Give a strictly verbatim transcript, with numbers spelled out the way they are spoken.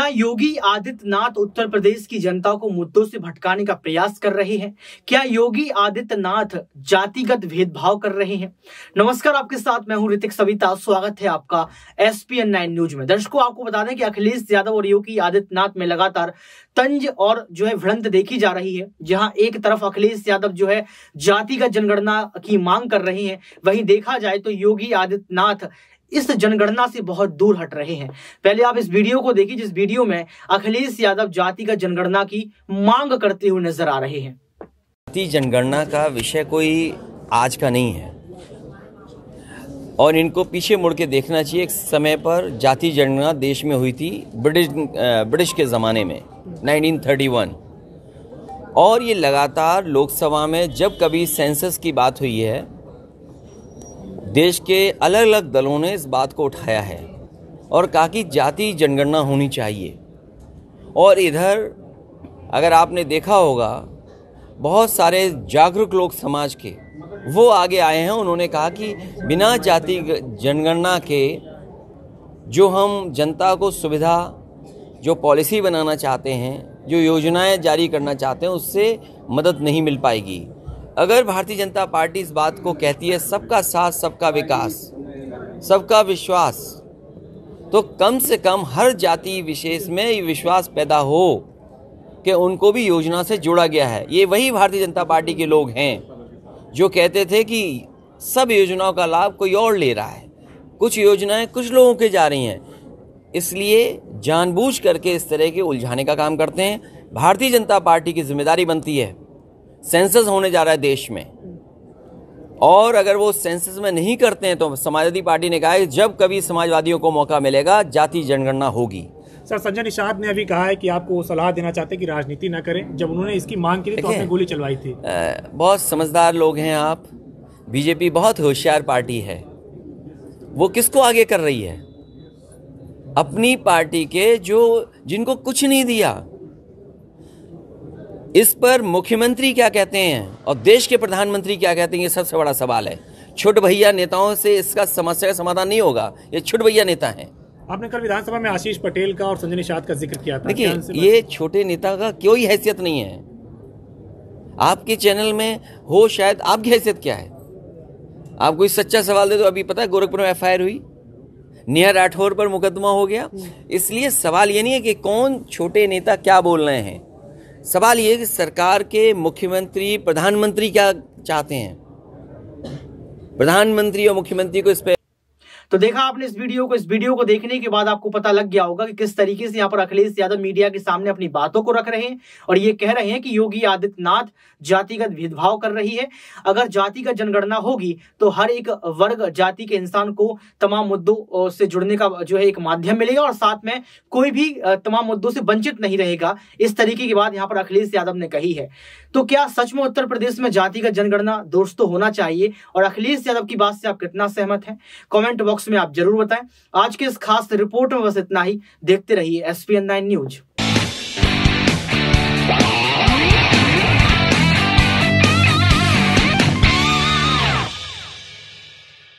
योगी आदित्यनाथ उत्तर प्रदेश की जनता को मुद्दों से भटकाने का प्रयास कर रहे हैं? क्या योगी आदित्यनाथ जातिगत भेदभाव कर रहे हैं? नमस्कार, आपके साथ मैं हूं ऋतिक सविता। स्वागत है आपका S P N nine news में। दर्शकों, आपको बता दें कि अखिलेश यादव और योगी आदित्यनाथ में लगातार तंज और जो है भिड़ंत देखी जा रही है। जहां एक तरफ अखिलेश यादव जो है जातिगत जनगणना की मांग कर रहे हैं, वहीं देखा जाए तो योगी आदित्यनाथ इस जनगणना से बहुत दूर हट रहे हैं। पहले आप इस वीडियो को देखिए, जिस वीडियो में अखिलेश यादव जातिगत जनगणना की मांग करते हुए नजर आ रहे हैं। जाति जनगणना का विषय कोई आज का नहीं है और इनको पीछे मुड़ के देखना चाहिए। एक समय पर जाति जनगणना देश में हुई थी ब्रिटिश ब्रिटिश के ज़माने में उन्नीस सौ इकतीस, और ये लगातार लोकसभा में जब कभी सेंसस की बात हुई है, देश के अलग अलग दलों ने इस बात को उठाया है और कहा कि जाति जनगणना होनी चाहिए। और इधर अगर आपने देखा होगा, बहुत सारे जागरूक लोग समाज के वो आगे आए हैं। उन्होंने कहा कि बिना जाति जनगणना के जो हम जनता को सुविधा, जो पॉलिसी बनाना चाहते हैं, जो योजनाएं जारी करना चाहते हैं, उससे मदद नहीं मिल पाएगी। अगर भारतीय जनता पार्टी इस बात को कहती है सबका साथ, सबका विकास, सबका विश्वास, तो कम से कम हर जाति विशेष में ये विश्वास पैदा हो कि उनको भी योजना से जोड़ा गया है। ये वही भारतीय जनता पार्टी के लोग हैं जो कहते थे कि सब योजनाओं का लाभ कोई और ले रहा है, कुछ योजनाएं कुछ लोगों के जा रही हैं, इसलिए जानबूझ करके इस तरह के उलझाने का काम करते हैं। भारतीय जनता पार्टी की जिम्मेदारी बनती है, सेंसस होने जा रहा है देश में, और अगर वो सेंसस में नहीं करते हैं तो समाजवादी पार्टी ने कहा है जब कभी समाजवादियों को मौका मिलेगा जाति जनगणना होगी। सर, संजय निषाद ने अभी कहा है कि आपको वो सलाह देना चाहते हैं कि राजनीति न करें। जब उन्होंने इसकी मांग की थी तो आपने गोली चलवाई थी। आ, बहुत समझदार लोग हैं आप। बीजेपी बहुत होशियार पार्टी है। वो किसको आगे कर रही है? अपनी पार्टी के जो जिनको कुछ नहीं दिया। इस पर मुख्यमंत्री क्या कहते हैं और देश के प्रधानमंत्री क्या कहते हैं, ये सबसे बड़ा सवाल है। छुट भैया नेताओं से इसका समस्या का समाधान नहीं होगा। ये छुट भैया नेता हैं। आपने कल विधानसभा में आशीष पटेल का और संजय निषाद का जिक्र किया था। देखिए, ये छोटे नेता का कोई हैसियत नहीं है। आपके चैनल में हो, शायद आपकी हैसियत क्या है? आप कोई सच्चा सवाल दे दो। अभी पता है गोरखपुर में एफ आई आर हुई, नेहा राठौर पर मुकदमा हो गया। इसलिए सवाल ये नहीं है कि कौन छोटे नेता क्या बोल रहे हैं। सवाल ये है कि सरकार के मुख्यमंत्री, प्रधानमंत्री क्या चाहते हैं। प्रधानमंत्री और मुख्यमंत्री को इस पे तो देखा आपने इस वीडियो को। इस वीडियो को देखने के बाद आपको पता लग गया होगा कि किस तरीके से यहाँ पर अखिलेश यादव मीडिया के सामने अपनी बातों को रख रहे हैं और ये कह रहे हैं कि योगी आदित्यनाथ जातिगत भेदभाव कर रही है। अगर जातिगत जनगणना होगी तो हर एक वर्ग जाति के इंसान को तमाम मुद्दों से जुड़ने का जो है एक माध्यम मिलेगा और साथ में कोई भी तमाम मुद्दों से वंचित नहीं रहेगा। इस तरीके की बात यहाँ पर अखिलेश यादव ने कही है। तो क्या सच में उत्तर प्रदेश में जातिगत जनगणना दोस्तों होना चाहिए? और अखिलेश यादव की बात से आप कितना सहमत हैं, कमेंट बॉक्स में आप जरूर बताएं। आज के इस खास रिपोर्ट में बस इतना ही। देखते रहिए S P N nine news.